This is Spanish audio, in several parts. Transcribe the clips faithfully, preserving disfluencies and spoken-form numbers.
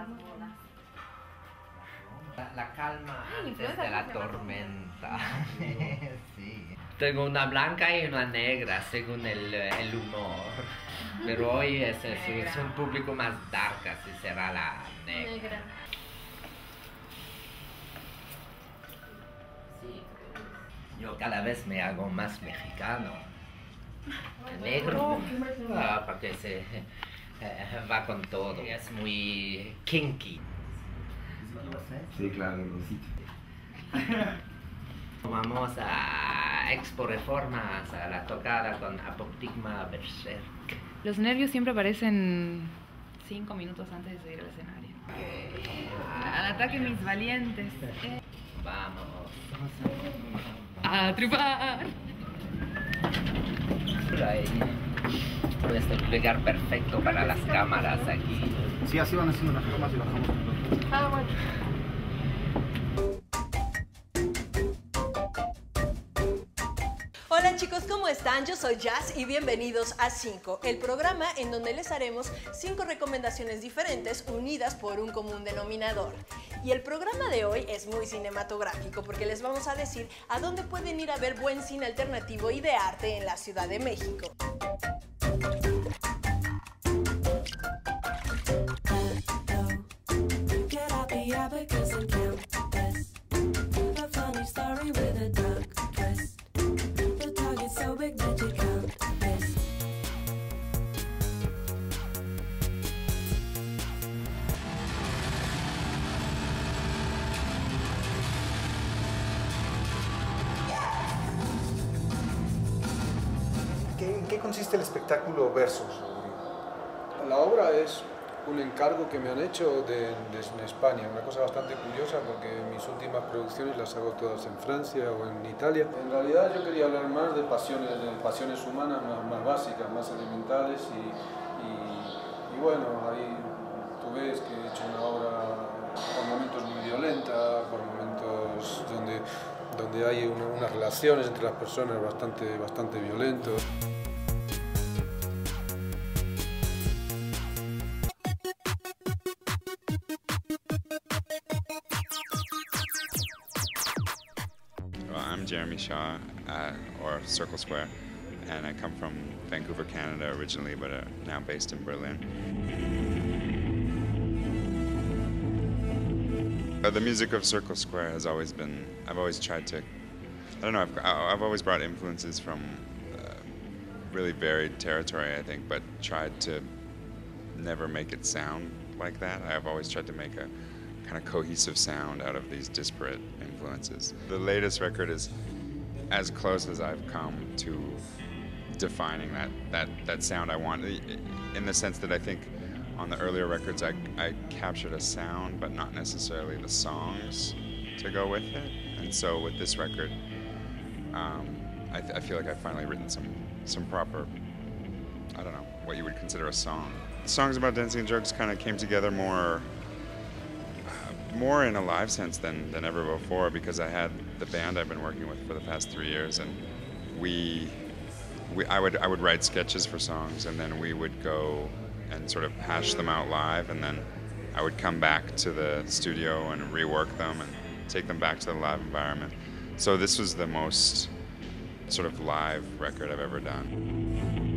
La, la calma Ay, antes de la se tormenta. Sí. Tengo una blanca y una negra según el, el humor. Pero hoy es, es, es un público más dark, así será la negra. Negra. Sí. Yo cada vez me hago más mexicano. Negro, ah, porque se eh, va con todo. Es muy kinky. Sí, claro, Rosita. Vamos a Expo Reformas, a la tocada con Apoptigma Berserk. Los nervios siempre aparecen cinco minutos antes de subir al escenario. Al ataque, mis valientes. Eh. Vamos. A triunfar. Ahí. Este es el lugar perfecto para las cámaras aquí. Sí, así van haciendo las tomas y bajamos. Ah, bueno. Hola chicos, ¿cómo están? Yo soy Jazz y bienvenidos a cinco, el programa en donde les haremos cinco recomendaciones diferentes unidas por un común denominador. Y el programa de hoy es muy cinematográfico porque les vamos a decir a dónde pueden ir a ver buen cine alternativo y de arte en la Ciudad de México. ¿En qué consiste el espectáculo Versus? La obra es un encargo que me han hecho de, de, en España, una cosa bastante curiosa porque mis últimas producciones las hago todas en Francia o en Italia. En realidad yo quería hablar más de pasiones, de pasiones humanas más, más básicas, más elementales y, y, y bueno, ahí tú ves que he hecho una obra por momentos muy violenta, por momentos donde, donde hay una, unas relaciones entre las personas bastante, bastante violentos. I'm Jeremy Shaw, uh, or Circle Square, and I come from Vancouver, Canada originally, but uh, now based in Berlin. Uh, the music of Circle Square has always been, I've always tried to, I don't know, I've, I've always brought influences from uh, really varied territory, I think, but tried to never make it sound like that. I've always tried to make a kind of cohesive sound out of these disparate influences. The latest record is as close as I've come to defining that, that, that sound I want, in the sense that I think on the earlier records I, I captured a sound but not necessarily the songs to go with it. And so with this record, um, I, th I feel like I've finally written some, some proper, I don't know, what you would consider a song. The songs about dancing and drugs kind of came together more more in a live sense than, than ever before, because I had the band I've been working with for the past three years, and we, we I would I would write sketches for songs, and then we would go and sort of hash them out live, and then I would come back to the studio and rework them and take them back to the live environment. So this was the most sort of live record I've ever done.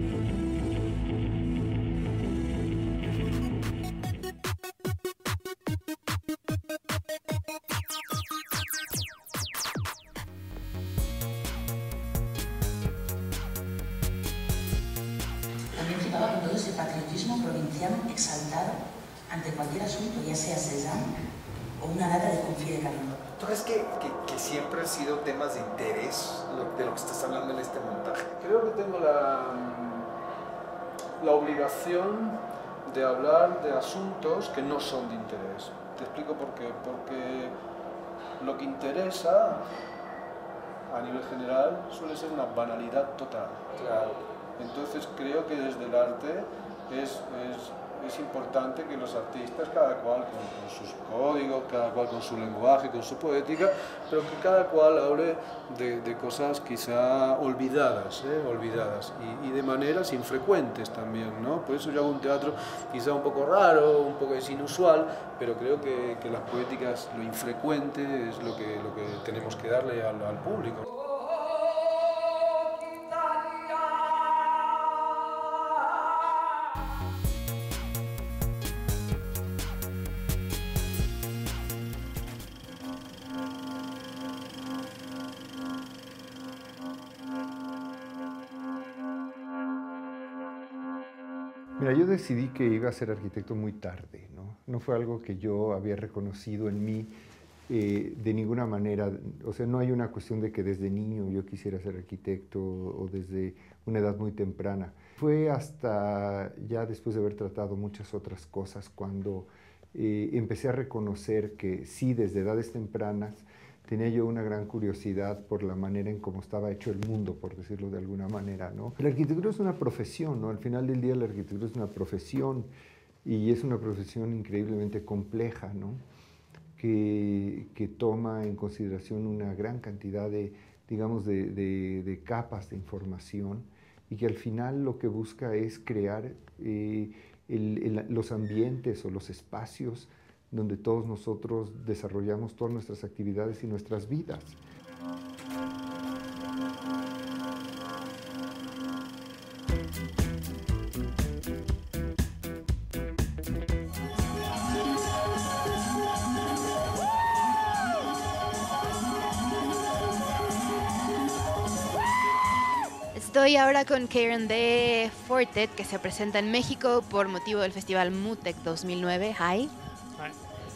También flipaba con todo ese patriotismo provinciano exaltado ante cualquier asunto, ya sea Cézanne o una lata de confit de carne. ¿Tú crees que, que, que siempre han sido temas de interés lo, de lo que estás hablando en este montaje? Creo que tengo la, la obligación de hablar de asuntos que no son de interés. Te explico por qué. Porque lo que interesa a nivel general suele ser una banalidad total. Claro. Entonces creo que desde el arte es, es, es importante que los artistas, cada cual con, con sus códigos, cada cual con su lenguaje, con su poética, pero que cada cual hable de, de cosas quizá olvidadas, ¿eh? olvidadas y, y de maneras infrecuentes también, ¿no? Por eso yo hago un teatro quizá un poco raro, un poco inusual, pero creo que, que las poéticas, lo infrecuente es lo que, lo que tenemos que darle al, al público. Mira, yo decidí que iba a ser arquitecto muy tarde, ¿no? No fue algo que yo había reconocido en mí eh, de ninguna manera. O sea, no hay una cuestión de que desde niño yo quisiera ser arquitecto o desde una edad muy temprana. Fue hasta ya después de haber tratado muchas otras cosas cuando eh, empecé a reconocer que sí, desde edades tempranas, tenía yo una gran curiosidad por la manera en cómo estaba hecho el mundo, por decirlo de alguna manera, ¿no? La arquitectura es una profesión, ¿no? Al final del día la arquitectura es una profesión y es una profesión increíblemente compleja, ¿no? Que, que toma en consideración una gran cantidad de, digamos, de, de, de capas de información y que al final lo que busca es crear eh, el, el, los ambientes o los espacios donde todos nosotros desarrollamos todas nuestras actividades y nuestras vidas. Estoy ahora con Karen de Fortet, que se presenta en México por motivo del Festival MUTEC dos mil nueve. Hi. Hi.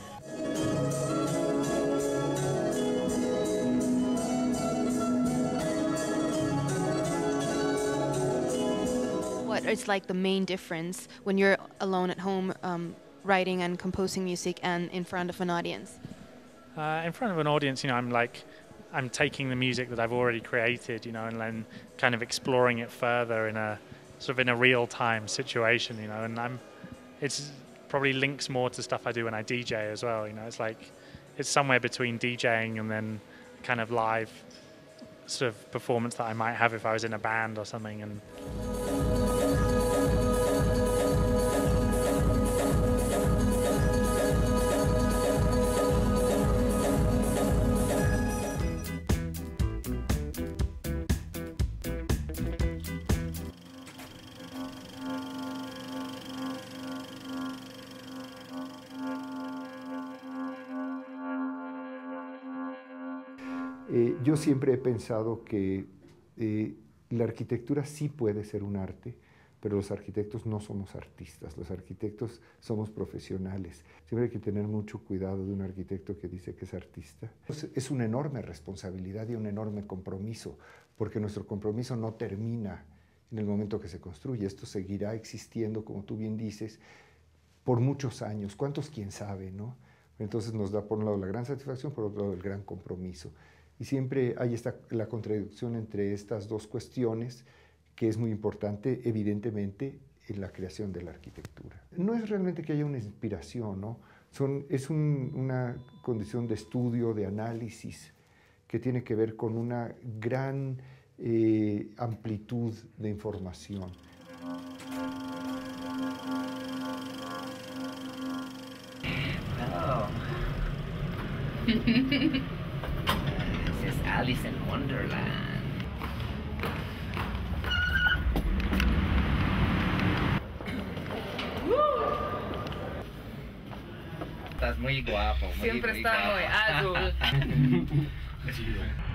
What is like the main difference when you're alone at home um, writing and composing music and in front of an audience? Uh, in front of an audience, you know, I'm like, I'm taking the music that I've already created, you know, and then kind of exploring it further in a sort of in a real-time situation, you know, and I'm, it's probably links more to stuff I do when I D J as well, you know, it's like, it's somewhere between DJing and then kind of live sort of performance that I might have if I was in a band or something. And Eh, yo siempre he pensado que eh, la arquitectura sí puede ser un arte, pero los arquitectos no somos artistas, los arquitectos somos profesionales. Siempre hay que tener mucho cuidado de un arquitecto que dice que es artista. Es una enorme responsabilidad y un enorme compromiso, porque nuestro compromiso no termina en el momento que se construye. Esto seguirá existiendo, como tú bien dices, por muchos años. ¿Cuántos? Quién sabe, ¿no? Entonces nos da por un lado la gran satisfacción, por otro lado el gran compromiso. Y siempre hay esta, la contradicción entre estas dos cuestiones, que es muy importante, evidentemente, en la creación de la arquitectura. No es realmente que haya una inspiración, ¿no? Son, es un, una condición de estudio, de análisis, que tiene que ver con una gran eh, amplitud de información. Hello. This is Alice in Wonderland. Estás muy guapo. Muy, Siempre muy está guapo. muy azul.